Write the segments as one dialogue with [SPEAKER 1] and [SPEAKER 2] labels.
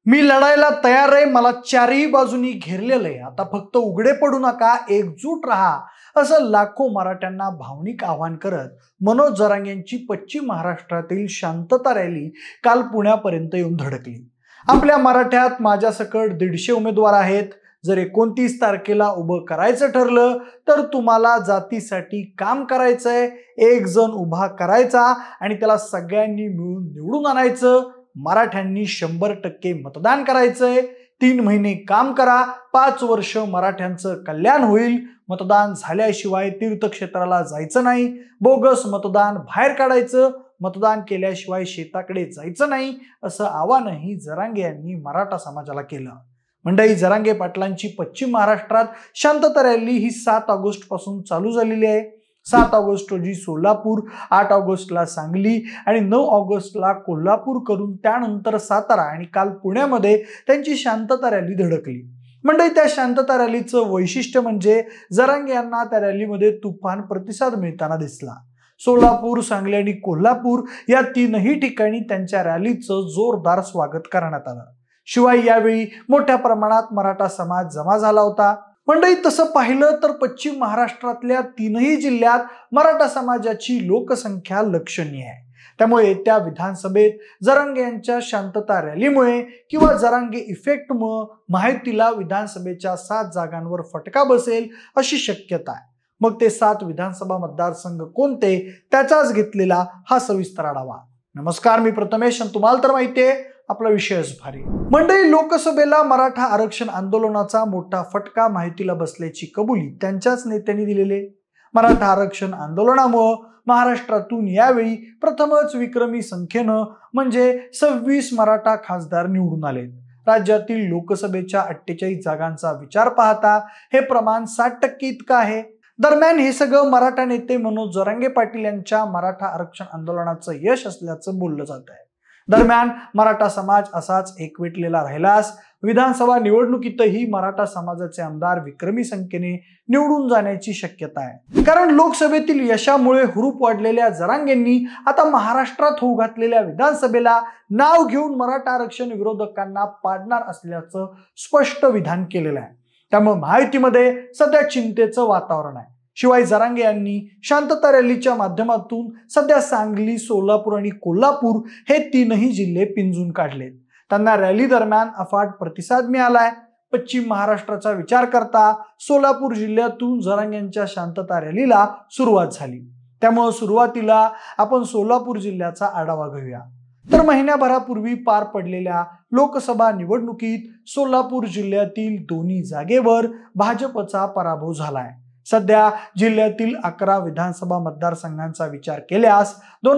[SPEAKER 1] मी लढायला तयार आहे, मला चारही बाजूनी घेरलेलं आहे. आता फक्त उघडे पडू नका, एकजूट राहा, असं लाखो मराठ्यांना भावनिक आवाहन करत मनोज जरांगे यांची पश्चिम महाराष्ट्रातील शांतता रॅली काल पुण्यापर्यंत येऊन धडकली. आपल्या मराठ्यात माझ्यासकट 150 उमेदवार आहेत. जर 29 तारखेला उभं करायचं ठरलं तर तुम्हाला जातीसाठी काम करायचंय. एक जण उभा करायचा आणि त्याला सगळ्यांनी मिळून निवडून आणायचं. मराठ्यांनी 100% मतदान करायचंय. 3 महिने काम करा, 5 वर्ष मराठ्यांचं कल्याण होईल. मतदान झाल्याशिवाय तीर्थक्षेत्राला जायचं नाही. बोगस मतदान बाहेर काढायचं. मतदान केल्याशिवाय शेताकडे जायचं नाही, असं आवाहनही जरांगे यांनी मराठा समाजाला केलं. मंडळी, जरांगे पाटलांची पश्चिम महाराष्ट्रात शांतता रॅली ही 7 ऑगस्ट पासून चालू झालेली आहे. 7 ऑगस्ट रोजी सोलापूर, 8 ऑगस्टला सांगली आणि 9 ऑगस्टला कोल्हापूर करून त्यानंतर सातारा आणि काल पुण्यामध्ये त्यांची शांतता रॅली धडकली. मंडळी, त्या शांतता रॅलीचं वैशिष्ट्य म्हणजे जरांगे यांना त्या रॅलीमध्ये तुफान प्रतिसाद मिळताना दिसला. सोलापूर, सांगली आणि कोल्हापूर या 3ही ठिकाणी त्यांच्या रॅलीचं जोरदार स्वागत करण्यात आलं. शिवाय यावेळी मोठ्या प्रमाणात मराठा समाज जमा झाला होता. मंडळी, तसं पाहिलं तर पश्चिम महाराष्ट्रातल्या 3ही जिल्ह्यात मराठा समाजाची लोकसंख्या लक्षणीय आहे. त्यामुळे येत्या विधानसभेत जरांगे यांच्या शांतता रॅलीमुळे किंवा जरांगे इफेक्टमुळे महायुतीला विधानसभेच्या 7 जागांवर फटका बसेल अशी शक्यता आहे. मग ते 7 विधानसभा मतदारसंघ कोणते, त्याचाच घेतलेला हा सविस्तर आढावा. नमस्कार, मी प्रथमेश. तुम्हाला तर माहितीये आपला विषयच भारी. मंडळी, लोकसभेला मराठा आरक्षण आंदोलनाचा मोठा फटका माहितीला बसल्याची कबुली त्यांच्याच नेत्यांनी दिलेले. मराठा आरक्षण आंदोलनामुळे महाराष्ट्रातून यावेळी प्रथमच विक्रमी संख्येनं म्हणजे 26 मराठा खासदार निवडून आले. राज्यातील लोकसभेच्या 48 जागांचा विचार पाहता हे प्रमाण 60% इतकं आहे. दरम्यान हे सगळं मराठा नेते मनोज जरांगे पाटील यांच्या मराठा आरक्षण आंदोलनाचं यश असल्याचं बोललं जात आहे. दरम्यान मराठा समाज असाच एकवटलेला राहिलास विधानसभा निवडणुकीतही मराठा समाजाचे आमदार विक्रमी संख्येने निवडून जाण्याची शक्यता आहे. कारण लोकसभेतील यशामुळे हुरूप वाढलेल्या जरांगेंनी आता महाराष्ट्रात होऊ घातलेल्या विधानसभेला नाव घेऊन मराठा आरक्षण विरोधकांना पाडणार असल्याचं स्पष्ट विधान केलेलं आहे. त्यामुळे महायुतीमध्ये सध्या चिंतेचं वातावरण आहे. शिवाय जरांगे यांनी शांतता रॅलीच्या माध्यमातून सध्या सांगली, सोलापूर आणि कोल्हापूर हे 3ही जिल्हे पिंजून काढलेत. त्यांना रॅली दरम्यान अफाट प्रतिसाद मिळालाय. पश्चिम महाराष्ट्राचा विचार करता सोलापूर जिल्ह्यातून जरांगे यांच्या शांतता रॅलीला सुरुवात झाली. त्यामुळे सुरुवातीला आपण सोलापूर जिल्ह्याचा आढावा घेऊया. तर महिन्याभरापूर्वी पार पडलेल्या लोकसभा निवडणुकीत सोलापूर जिल्ह्यातील 2 जागेवर भाजपचा पराभव झालाय. सध्या जिल्ह्यातील 11 विधानसभा मतदारसंघांचा विचार केल्यास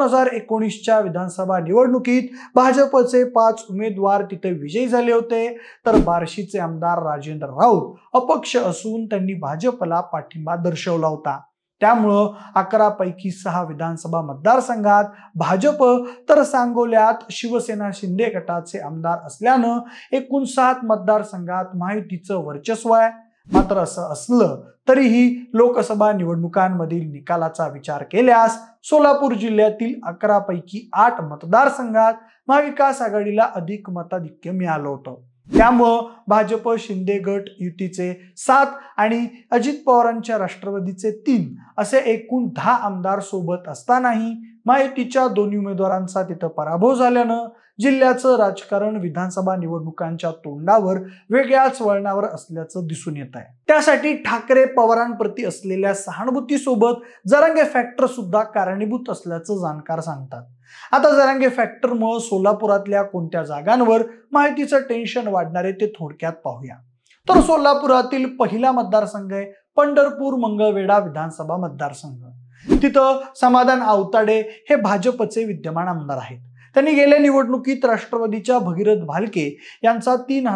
[SPEAKER 1] 2019च्या विधानसभा निवडणुकीत भाजपचे 5 उमेदवार तिथे विजयी झाले होते. तर बार्शीचे आमदार राजेंद्र राऊत अपक्ष असून त्यांनी भाजपला पाठिंबा दर्शवला होता. त्यामुळं 11 पैकी 6 विधानसभा मतदारसंघात भाजप तर सांगोल्यात शिवसेना शिंदे गटाचे आमदार असल्यानं एकूण 7 मतदारसंघात महायुतीचं वर्चस्व आहे. मात्र असं असलं तरीही लोकसभा निवडणुकांमधील निकालाचा विचार केल्यास सोलापूर जिल्ह्यातील 11 पैकी 8 मतदारसंघात महाविकास आघाडीला अधिक मताधिक्य मिळालं होतं. त्यामुळं भाजप शिंदे गट युतीचे 7 आणि अजित पवारांच्या राष्ट्रवादीचे 3 असे एकूण 10 आमदार सोबत असतानाही महायुतीच्या 2 उमेदवारांचा तिथं पराभव झाल्यानं जिल्ह्याचं राजकारण विधानसभा निवडणुकांच्या तोंडावर वेगळ्याच वळणावर असल्याचं दिसून येत आहे. त्यासाठी ठाकरे पवारांप्रती असलेल्या सहानुभूतीसोबत जरांगे फॅक्टर सुद्धा कारणीभूत असल्याचं जाणकार सांगतात. आता जरांगे फॅक्टरमुळे सोलापुरातल्या कोणत्या जागांवर महायुतीचं टेन्शन वाढणार आहे ते थोडक्यात पाहूया. तर सोलापुरातील पहिला मतदारसंघ आहे पंढरपूर मंगळवेढा विधानसभा मतदारसंघ. तिथं समाधान आवताडे हे भाजपचे विद्यमान आमदार आहेत. त्यांनी गेल्या निवडणुकीत राष्ट्रवादीच्या भगीरथ भालके यांचा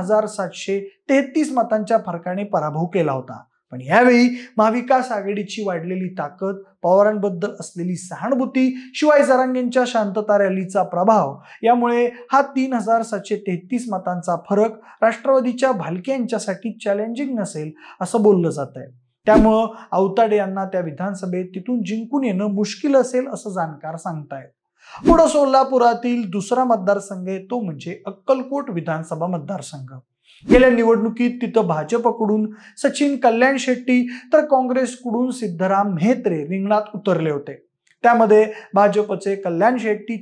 [SPEAKER 1] 3733 मतांच्या फरकाने पराभव केला होता. पण यावेळी महाविकास आघाडीची वाढलेली ताकद, पवारांबद्दल असलेली सहानुभूती, शिवाय जरांगेंच्या शांतता रॅलीचा प्रभाव यामुळे हा 3733 मतांचा फरक राष्ट्रवादीच्या भालके यांच्यासाठी चॅलेंजिंग नसेल असं बोललं जात आहे. त्यामुळं आवताडे यांना त्या विधानसभेत तिथून जिंकून येणं मुश्किल असेल असं जाणकार सांगतायत. पुढे सोलापुरातील दुसरा मतदारसंघ आहे तो म्हणजे अक्कलकोट विधानसभा मतदारसंघ। गेल्या निवडणुकीत तिथं भाजपकडून सचिन कल्याण शेट्टी तर काँग्रेसकडून सिद्धराम म्हेत्रे रिंगणात उतरले होते। त्यामध्ये भाजपचे कल्याण शेट्टी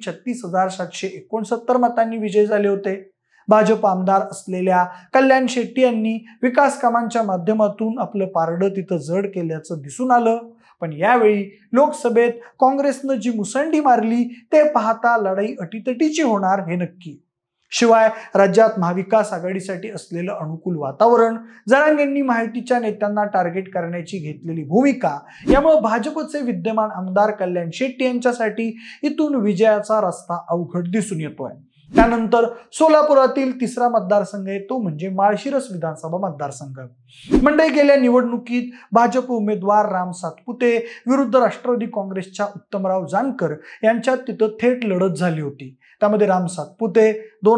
[SPEAKER 1] 36,769 मतांनी विजयी झाले होते। भाजप आमदार असलेल्या कल्याण शेट्टी यांनी विकास कामांच्या माध्यमातून आपलं पारडं तिथं जड केल्याचं दिसून आलं। पण यावेळी लोकसभेत काँग्रेसनं जी मुसंडी मारली ते पाहता लढाई अटीतटीची होणार हे नक्की। शिवाय राज्यात महाविकास आघाडीसाठी असलेलं अनुकूल वातावरण, जरांगेंनी माहितीच्या नेत्यांना टार्गेट करण्याची घेतलेली भूमिका यामुळे भाजपचे विद्यमान आमदार कल्याण शेट्टी यांच्यासाठी इथून विजयाचा रस्ता अवघड दिसून येतोय। त्यानंतर सोलापुरातील तिसरा मतदारसंघ आहे तो म्हणजे माळशिरस विधानसभा मतदारसंघ। मंडई गेल्या निवडणुकीत भाजप उमेदवार राम सातपुते विरुद्ध राष्ट्रवादी काँग्रेसच्या उत्तमराव जानकर यांच्यात तिथं थेट लढत झाली होती। त्यामध्ये राम सातपुते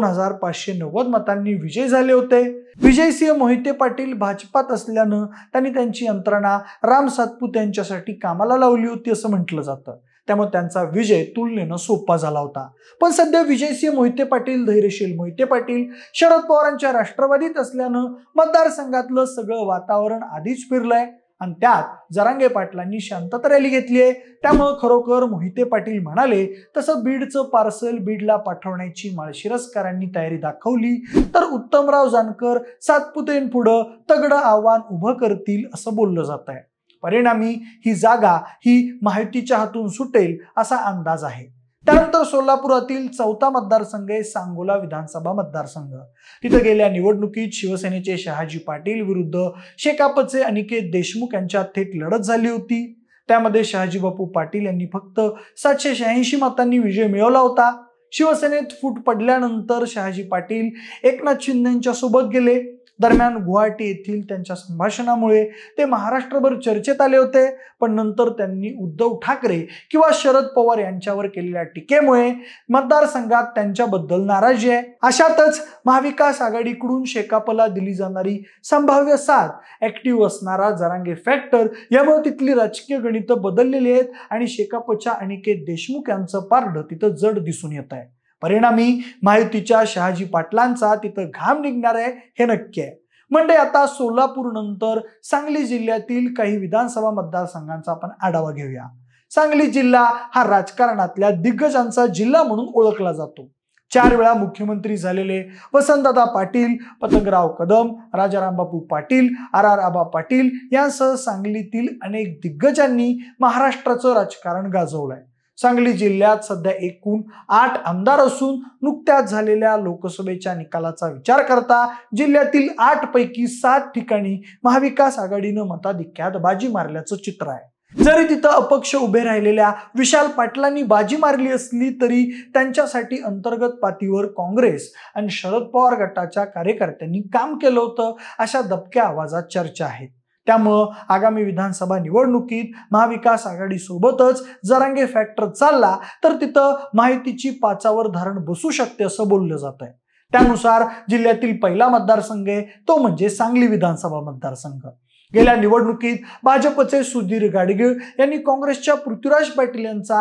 [SPEAKER 1] 2,590 मतांनी विजयी झाले होते। विजयसिंह मोहिते पाटील भाजपात असल्यानं त्यांनी त्यांची यंत्रणा राम सातपुते यांच्यासाठी कामाला लावली होती असं म्हटलं जातं। त्यामुळे त्यांचा विजय तुलनेनं सोपा झाला होता। पण सध्या विजयसिंह मोहिते पाटील, धैर्यशील मोहिते पाटील शरद पवारांच्या राष्ट्रवादीत असल्यानं मतदारसंघातलं सगळं वातावरण आधीच फिरलंय आणि त्यात जरांगे पाटलांनी शांतता रॅली घेतली आहे। त्यामुळे खरोखर मोहिते पाटील म्हणाले तसं बीडचं पार्सल बीडला पाठवण्याची माळशिरसकरांनी तयारी दाखवली तर उत्तमराव जानकर सातपुतेंपुढे तगडं आव्हान उभं करतील असं बोललं जात आहे। परिणामी ही जागा ही माहितीच्या हातून सुटेल असा अंदाज आहे। त्यानंतर सोलापुरातील चौथा मतदारसंघ आहे सांगोला विधानसभा मतदारसंघ। तिथे गेल्या निवडणुकीत शिवसेनेचे शहाजी पाटील विरुद्ध शेकापचे अनिकेत देशमुख यांच्यात थेट लढत झाली होती। त्यामध्ये शहाजी बापू पाटील यांनी फक्त 786 मतांनी विजय मिळवला होता। शिवसेनेत फूट पडल्यानंतर शहाजी पाटील एकनाथ शिंदे यांच्या सोबत गेले। दरम्यान गुवाहाटी येथील त्यांच्या संभाषणामुळे ते महाराष्ट्रभर चर्चेत आले होते। पण नंतर त्यांनी उद्धव ठाकरे किंवा शरद पवार यांच्यावर केलेल्या टीकेमुळे मतदारसंघात त्यांच्याबद्दल नाराजी आहे। अशातच महाविकास आघाडीकडून शेकापला दिली जाणारी संभाव्य साथ ऍक्टिव्ह असणारा जरांगे फॅक्टर यामुळे तिथली राजकीय गणितं बदललेली आहेत आणि शेकापच्या अनिकेत देशमुख यांचं पारडं तिथं जड दिसून येत आहे। परिणामी माहितीच्या शहाजी पाटलांचा तिथं घाम निघणार आहे हे नक्की आहे। म्हणजे आता सोलापूर नंतर सांगली जिल्ह्यातील काही विधानसभा मतदारसंघांचा आपण आढावा घेऊया। सांगली जिल्हा हा राजकारणातल्या दिग्गजांचा जिल्हा म्हणून ओळखला जातो। 4 वेळा मुख्यमंत्री झालेले वसंतदादा पाटील, पतंगराव कदम, राजाराम बापू पाटील, RR आबा पाटील यांसह सांगलीतील अनेक दिग्गजांनी महाराष्ट्राचं राजकारण गाजवलंय। सांगली जिल्ह्यात सध्या एकूण 8 आमदार असून नुकत्याच झालेल्या लोकसभेच्या निकालाचा विचार करता जिल्ह्यातील 8 पैकी 7 ठिकाणी महाविकास आघाडीनं मताधिक्यात बाजी मारल्याचं चित्र आहे। जरी तिथं अपक्ष उभे राहिलेल्या विशाल पाटलांनी बाजी मारली असली तरी त्यांच्यासाठी अंतर्गत पातळीवर काँग्रेस आणि शरद पवार गटाच्या कार्यकर्त्यांनी काम केलं होतं अशा दबक्या आवाजात चर्चा आहे। त्यामुळं आगामी विधानसभा निवडणुकीत महाविकास आघाडी सोबतच जरांगे फॅक्टर चालला तर तिथं माहितीची पाचावर धारण बसू शकते असं बोललं जात आहे। त्यानुसार जिल्ह्यातील पहिला मतदारसंघ आहे तो म्हणजे सांगली विधानसभा मतदारसंघ। गेल्या निवडणुकीत भाजपचे सुधीर गाडगीळ यांनी काँग्रेसच्या पृथ्वीराज पाटील यांचा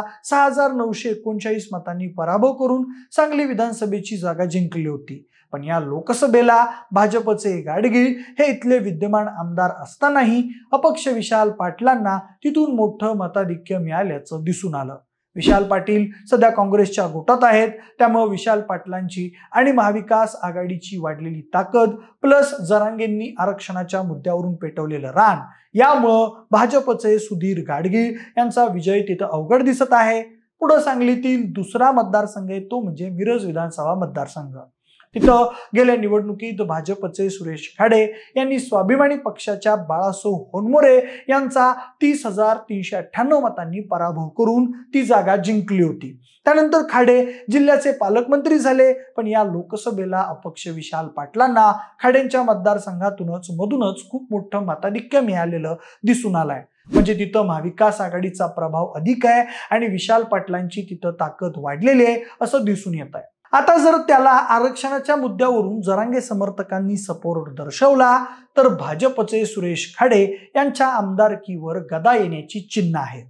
[SPEAKER 1] 6,939 मतांनी पराभव करून सांगली विधानसभेची जागा जिंकली होती। पण या लोकसभेला भाजपचे गाडगीळ हे इथले विद्यमान आमदार असतानाही अपक्ष विशाल पाटलांना तिथून मोठं मताधिक्य मिळाल्याचं दिसून आलं। विशाल पाटील सध्या काँग्रेसच्या गोटात आहेत। त्यामुळे विशाल पाटलांची आणि महाविकास आघाडीची वाढलेली ताकद प्लस जरांगेंनी आरक्षणाच्या मुद्द्यावरून पेटवलेलं रान यामुळं भाजपचे सुधीर गाडगीळ यांचा विजय तिथं अवघड दिसत आहे। पुढे सांगलीतील दुसरा मतदारसंघ आहे तो म्हणजे मिरज विधानसभा मतदारसंघ। तिथं गेल्या निवडणुकीत भाजपचे सुरेश खाडे यांनी स्वाभिमानी पक्षाच्या बाळासाहेब होनमोरे यांचा 30,398 मतांनी पराभव करून ती जागा जिंकली होती। त्यानंतर खाडे जिल्ह्याचे पालकमंत्री झाले। पण या लोकसभेला अपक्ष विशाल पाटलांना खाडेंच्या मतदारसंघातूनच खूप मोठं मताधिक्य मिळालेलं दिसून आलंय। म्हणजे तिथं महाविकास आघाडीचा प्रभाव अधिक आहे आणि विशाल पाटलांची तिथं ताकद वाढलेली आहे असं दिसून येत आहे। आता जर त्याला आरक्षणाच्या मुद्द्यावरून जरांगे समर्थकांनी सपोर्ट दर्शवला तर भाजपचे सुरेश खाडे यांच्या आमदारकीवर गदा येण्याची चिन्ह आहेत।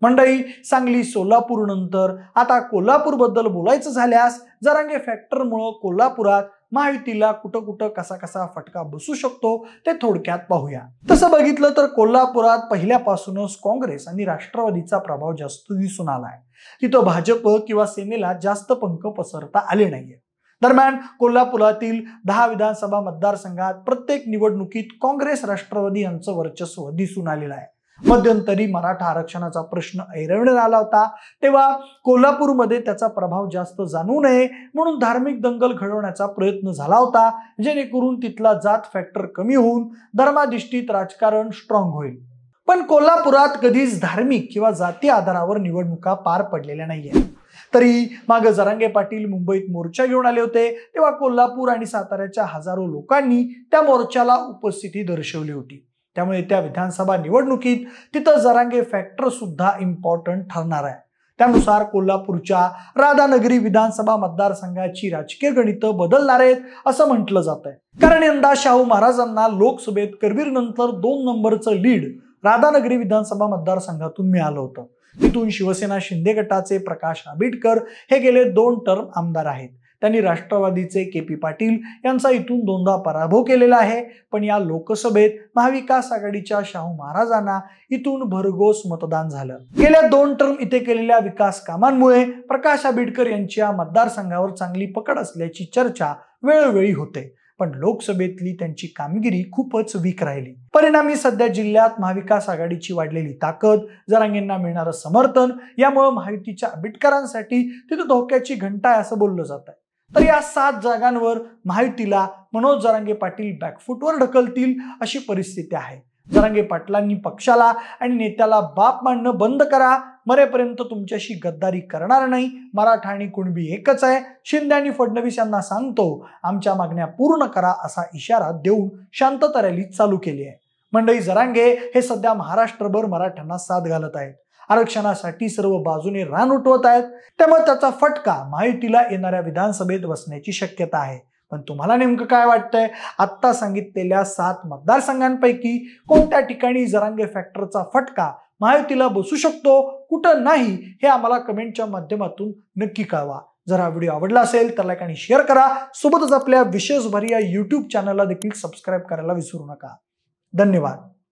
[SPEAKER 1] मंडळी, सांगली सोलापूर नंतर आता कोल्हापूर बद्दल बोलायचं झाल्यास जरांगे फॅक्टरमुळे कोल्हापुरात महायुतीला कुठं कुठं कसा कसा फटका बसू शकतो ते थोडक्यात पाहूया. तसं बघितलं तर कोल्हापुरात पहिल्यापासूनच काँग्रेस आणि राष्ट्रवादीचा प्रभाव जास्त दिसून आलाय. तिथं भाजप किंवा सेनेला जास्त पंख पसरता आले नाहीये. दरम्यान कोल्हापुरातील 10 विधानसभा मतदारसंघात प्रत्येक निवडणुकीत काँग्रेस राष्ट्रवादी यांचं वर्चस्व दिसून आलेलं आहे. मध्यंतरी मराठा आरक्षणाचा प्रश्न ऐरणीवर आला होता, तेव्हा कोल्हापूरमध्ये त्याचा प्रभाव जास्त जाणवू नये म्हणून धार्मिक दंगल घडवण्याचा प्रयत्न झाला होता, जेणेकरून तिथला जात फॅक्टर कमी होऊन धर्माधिष्ठित राजकारण स्ट्रॉंग होईल. पण कोल्हापुरात कधीच धार्मिक किंवा जाती आधारावर निवडणुका पार पडलेल्या नाहीये. तरी मागे जरांगे पाटील मुंबईत मोर्चा घेऊन आले होते, तेव्हा कोल्हापूर आणि साताऱ्याच्या हजारो लोकांनी त्या मोर्चाला उपस्थिती दर्शवली होती. त्यामुळे त्या विधानसभा निवडणुकीत तिथं जरांगे फॅक्टर सुद्धा इम्पॉर्टंट ठरणार आहे. त्यानुसार कोल्हापूरच्या राधानगरी विधानसभा मतदारसंघाची राजकीय गणितं बदलणार आहेत असं म्हटलं जात आहे. कारण यंदा शाहू महाराजांना लोकसभेत करवीर नंतर 2 नंबरचं लीड राधानगरी विधानसभा मतदारसंघातून मिळालं होतं. तिथून शिवसेना शिंदे गटाचे प्रकाश आंबेडकर हे गेले 2 टर्म आमदार आहेत. त्यांनी राष्ट्रवादीचे KP पाटील यांचा इथून 2दा पराभव केलेला आहे. पण या लोकसभेत महाविकास आघाडीच्या शाहू महाराजांना इथून भरघोस मतदान झालं. गेल्या 2 टर्म इथे केलेल्या विकास कामांमुळे प्रकाश आंबेडकर यांच्या मतदारसंघावर चांगली पकड असल्याची चर्चा वेळोवेळी होते. पण लोकसभेतली त्यांची कामगिरी खूपच वीक राहिली. परिणामी सध्या जिल्ह्यात महाविकास आघाडीची वाढलेली ताकद, जरांगेंना मिळणारं समर्थन यामुळे महायुतीच्या आंबेडकरांसाठी तिथे धोक्याची घंटा आहे असं बोललं जात आहे. तर या 7 जागांवर महायुतीला मनोज जरांगे पाटील बॅकफुटवर ढकलतील अशी परिस्थिती आहे. जरांगे पाटलांनी पक्षाला आणि नेत्याला बाप मानणं बंद करा, मरेपर्यंत तुमच्याशी गद्दारी करणार नाही, मराठा आणि कुणबी एकच आहे, शिंदे आणि फडणवीस यांना सांगतो आमच्या मागण्या पूर्ण करा असा इशारा देऊन शांतता रॅली चालू केली आहे. मंडळी, जरांगे हे सध्या महाराष्ट्रभर मराठ्यांना साथ घालत आहेत. आरक्षणासाठी सर्व बाजूने रान उठवत आहेत. त्यामुळे त्याचा फटका महायुतीला येणाऱ्या विधानसभेत बसण्याची शक्यता आहे. पण तुम्हाला नेमकं काय वाटतंय? आत्ता सांगितलेल्या 7 मतदारसंघांपैकी कोणत्या ठिकाणी जरांगे फॅक्टरचा फटका महायुतीला बसू शकतो, कुठं नाही, हे आम्हाला कमेंटच्या माध्यमातून नक्की कळवा. जर हा व्हिडिओ आवडला असेल तर लाईक आणि शेअर करा. सोबतच आपल्या विशेष भरी या YouTube चॅनलला देखील सबस्क्राईब करायला विसरू नका. धन्यवाद.